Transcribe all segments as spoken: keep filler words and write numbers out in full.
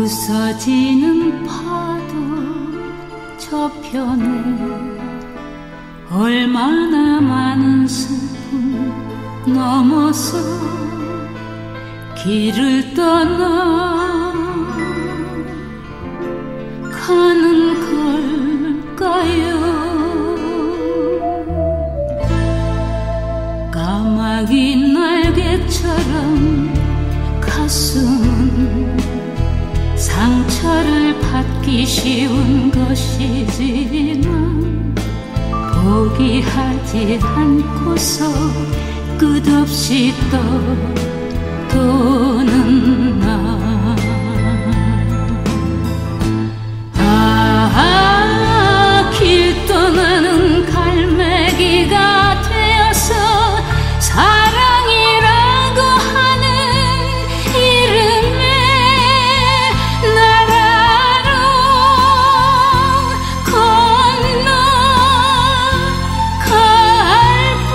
부서지는 파도 저편에 얼마나 많은 슬픔 넘어서 길을 떠나 가는 걸까요? 까마귀 날개처럼 가슴은 상처를 받기 쉬운 것이지만 포기하지 않고서 끝없이 떠도는 나. 아, 길 떠나는 갈매기가 되어서 사랑이라고 하는 이름의 나라로 건너갈 뿐.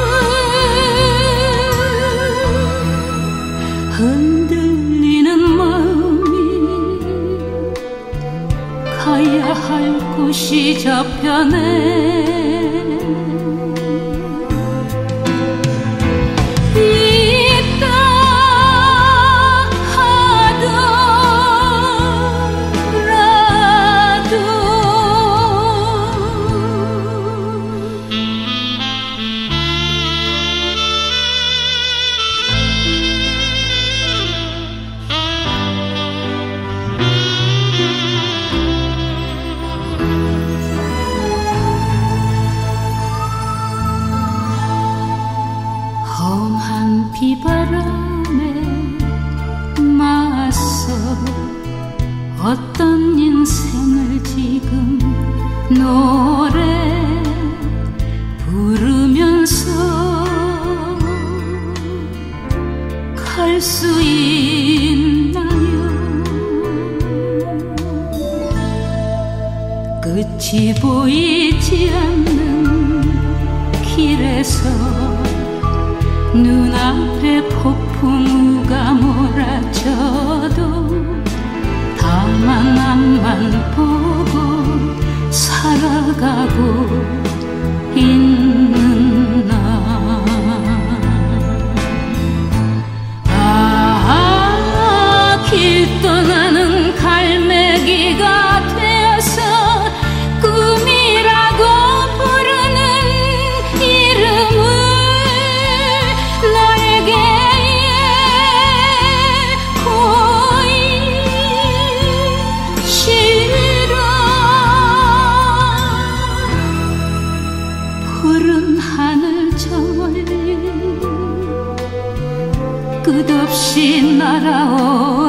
흔들리는 마음이 가야 할 곳이 저편에 험한 비바람에 맞서 어떤 인생을 지금 노래 부르면서 갈 수 있나요? 끝이 보이지 않는 길에서 눈앞에 폭풍우가 몰아쳐도 다만 앞만 보고 살아가고 있는 나. 아, 길 떠나는 갈매기가 되어서 꿈이라고 부르는 이름을 나에게 고이 싫어. 푸른 하늘 저 멀리 끝없이 날아오